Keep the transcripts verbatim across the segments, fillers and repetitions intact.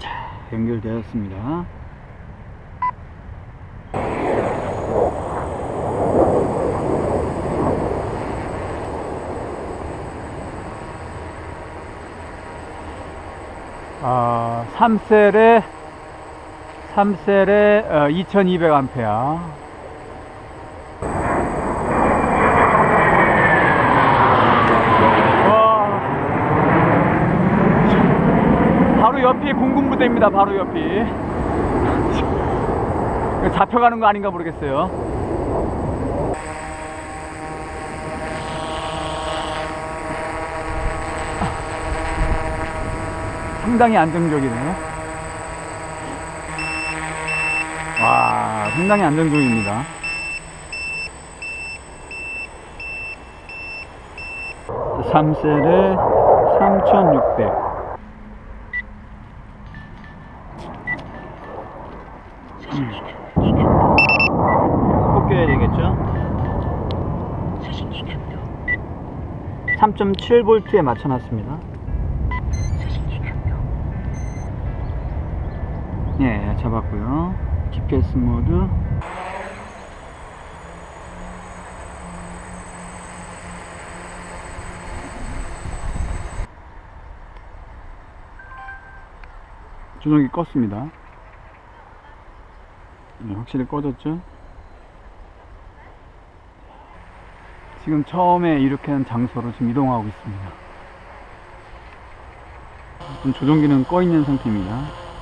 자, 연결되었습니다. 아, 삼 셀에 삼 셀에 어, 이천이백 암페어. 바로 옆이 공군부대입니다. 바로 옆이. 잡혀가는 거 아닌가 모르겠어요. 상당히 안정적이네요. 와, 상당히 안정적입니다. 삼 셀에 삼천육백. 꼭 껴야 되겠죠? 삼 점 칠 볼트에 맞춰놨습니다. 예, 잡았고요. 지피에스 모드. 조종기 껐습니다. 네, 확실히 꺼졌죠? 지금 처음에 이렇게 한 장소로 지금 이동하고 있습니다. 지금 조종기는 꺼 있는 상태입니다.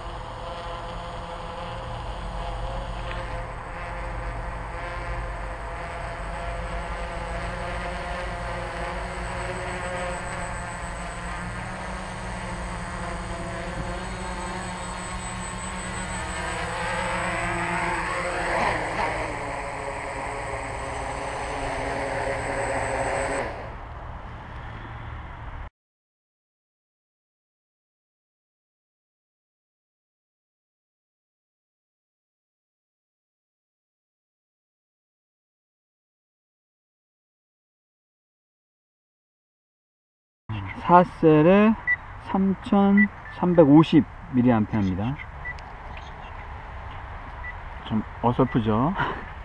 사 셀에 삼천삼백오십 밀리암페어입니다. 좀 어설프죠?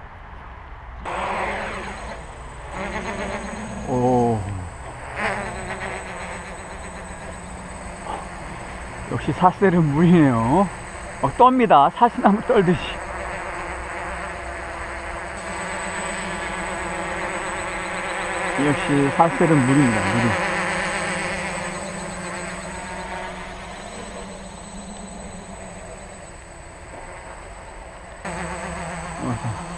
오, 역시 사 셀은 물이네요. 어, 떱니다. 사시나무 떨듯이. 역시 사 셀은 물입니다. 물이. 어,